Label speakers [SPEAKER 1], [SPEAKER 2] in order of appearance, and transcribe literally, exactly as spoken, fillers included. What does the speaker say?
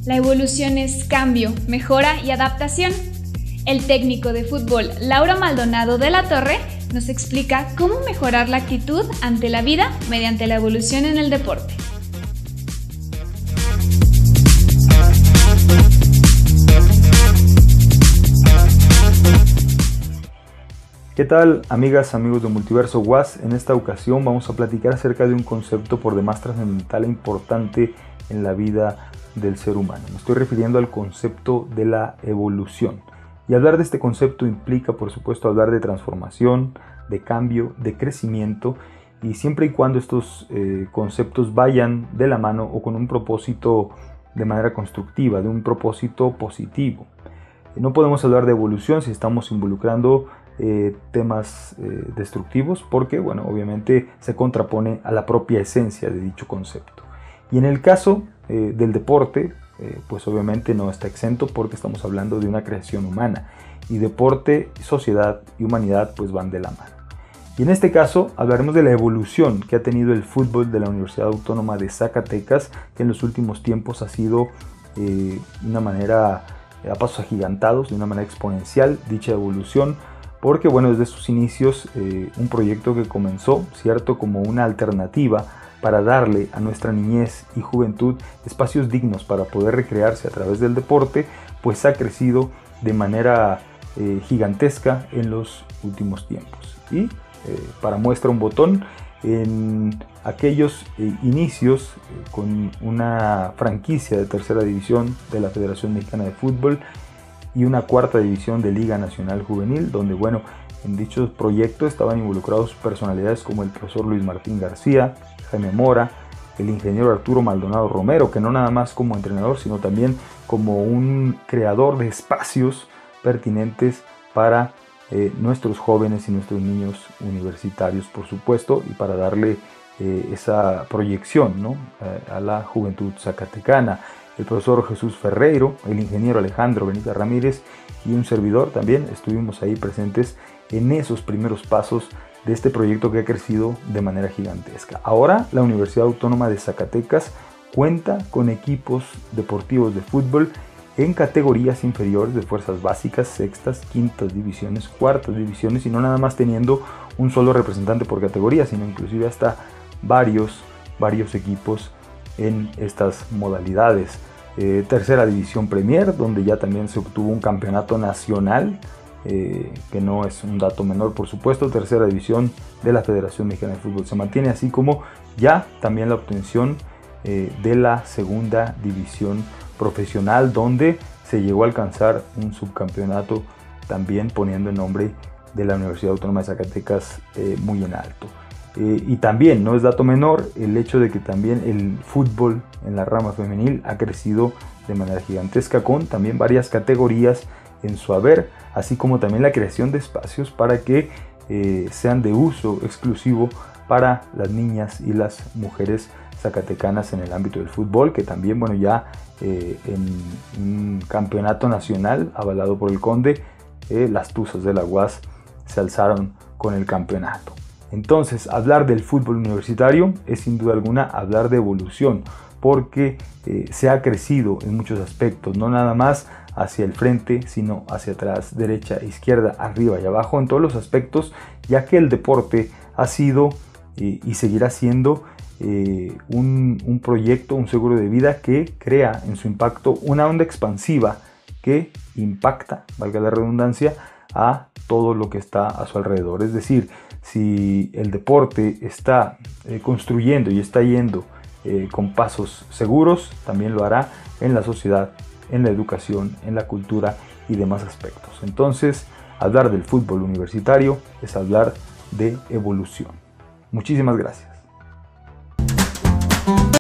[SPEAKER 1] La evolución es cambio, mejora y adaptación. El técnico de fútbol Lauro Maldonado de la Torre nos explica cómo mejorar la actitud ante la vida mediante la evolución en el deporte.
[SPEAKER 2] ¿Qué tal, amigas, amigos de Multiverso W A S? En esta ocasión vamos a platicar acerca de un concepto por demás trascendental e importante en la vida del ser humano. Me estoy refiriendo al concepto de la evolución. Y hablar de este concepto implica, por supuesto, hablar de transformación, de cambio, de crecimiento, y siempre y cuando estos eh, conceptos vayan de la mano o con un propósito de manera constructiva, de un propósito positivo. No podemos hablar de evolución si estamos involucrando eh, temas eh, destructivos, porque, bueno, obviamente se contrapone a la propia esencia de dicho concepto. Y en el caso eh, del deporte, eh, pues obviamente no está exento, porque estamos hablando de una creación humana, y deporte, sociedad y humanidad pues van de la mano. Y en este caso hablaremos de la evolución que ha tenido el fútbol de la Universidad Autónoma de Zacatecas, que en los últimos tiempos ha sido eh, de una manera a pasos agigantados, de una manera exponencial, dicha evolución, porque bueno, desde sus inicios eh, un proyecto que comenzó, cierto, como una alternativa para darle a nuestra niñez y juventud espacios dignos para poder recrearse a través del deporte, pues ha crecido de manera eh, gigantesca en los últimos tiempos. Y eh, para muestra un botón, en aquellos eh, inicios eh, con una franquicia de tercera división de la Federación Mexicana de Fútbol y una cuarta división de Liga Nacional Juvenil, donde bueno, en dichos proyectos estaban involucrados personalidades como el profesor Luis Martín García, Jaime Mora, el ingeniero Arturo Maldonado Romero, que no nada más como entrenador, sino también como un creador de espacios pertinentes para eh, nuestros jóvenes y nuestros niños universitarios, por supuesto, y para darle eh, esa proyección, ¿no?, a, a la juventud zacatecana. El profesor Jesús Ferreiro, el ingeniero Alejandro Benítez Ramírez y un servidor también estuvimos ahí presentes en esos primeros pasos de este proyecto que ha crecido de manera gigantesca. Ahora la Universidad Autónoma de Zacatecas cuenta con equipos deportivos de fútbol en categorías inferiores de fuerzas básicas, sextas, quintas divisiones, cuartas divisiones, y no nada más teniendo un solo representante por categoría, sino inclusive hasta varios, varios equipos en estas modalidades. Eh, tercera división Premier, donde ya también se obtuvo un campeonato nacional, eh, que no es un dato menor, por supuesto. Tercera división de la Federación Mexicana de Fútbol se mantiene, así como ya también la obtención eh, de la segunda división profesional, donde se llegó a alcanzar un subcampeonato, también poniendo el nombre de la Universidad Autónoma de Zacatecas eh, muy en alto. Eh, y también no es dato menor el hecho de que también el fútbol en la rama femenil ha crecido de manera gigantesca, con también varias categorías en su haber, así como también la creación de espacios para que eh, sean de uso exclusivo para las niñas y las mujeres zacatecanas en el ámbito del fútbol, que también, bueno, ya eh, en un campeonato nacional avalado por el Conde, eh, las Tuzas de la U A S se alzaron con el campeonato. Entonces, hablar del fútbol universitario es sin duda alguna hablar de evolución, porque eh, se ha crecido en muchos aspectos, no nada más hacia el frente, sino hacia atrás, derecha, izquierda, arriba y abajo, en todos los aspectos, ya que el deporte ha sido eh, y seguirá siendo eh, un, un proyecto, un seguro de vida que crea en su impacto una onda expansiva que impacta, valga la redundancia, a todo lo que está a su alrededor. Es decir, si el deporte está eh, construyendo y está yendo eh, con pasos seguros, también lo hará en la sociedad, en la educación, en la cultura y demás aspectos. Entonces, hablar del fútbol universitario es hablar de evolución. Muchísimas gracias.